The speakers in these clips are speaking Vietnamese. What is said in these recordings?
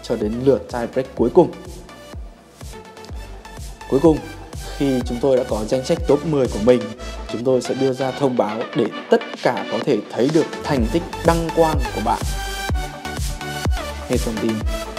cho đến lượt tiebreak cuối cùng. Cuối cùng, khi chúng tôi đã có danh sách top 10 của mình, chúng tôi sẽ đưa ra thông báo để tất cả có thể thấy được thành tích đăng quang của bạn. Hết thông tin.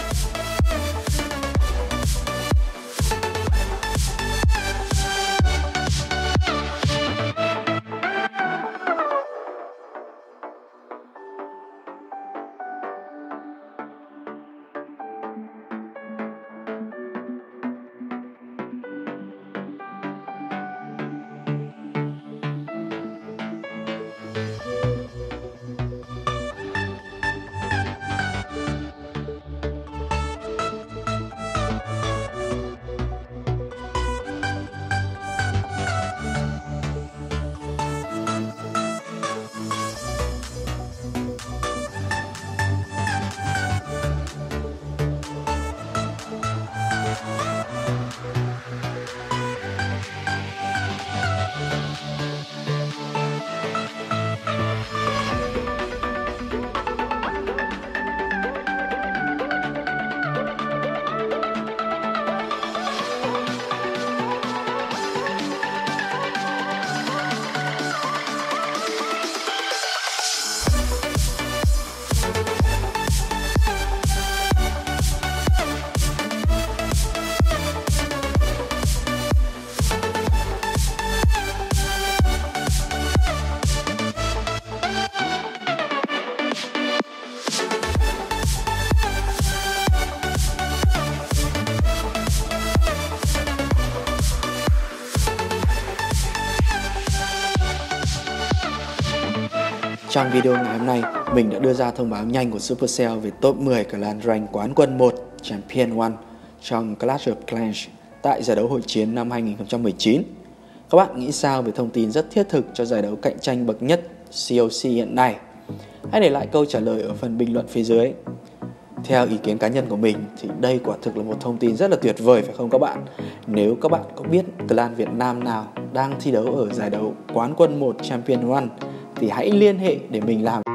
Trong video ngày hôm nay, mình đã đưa ra thông báo nhanh của Supercell về top 10 CLANS RANK quán quân 1 Champion 1 trong Clash of Clans tại giải đấu hội chiến năm 2019. Các bạn nghĩ sao về thông tin rất thiết thực cho giải đấu cạnh tranh bậc nhất COC hiện nay? Hãy để lại câu trả lời ở phần bình luận phía dưới. Theo ý kiến cá nhân của mình thì đây quả thực là một thông tin rất là tuyệt vời, phải không các bạn? Nếu các bạn có biết clan Việt Nam nào đang thi đấu ở giải đấu quán quân 1 Champion 1 thì hãy liên hệ để mình làm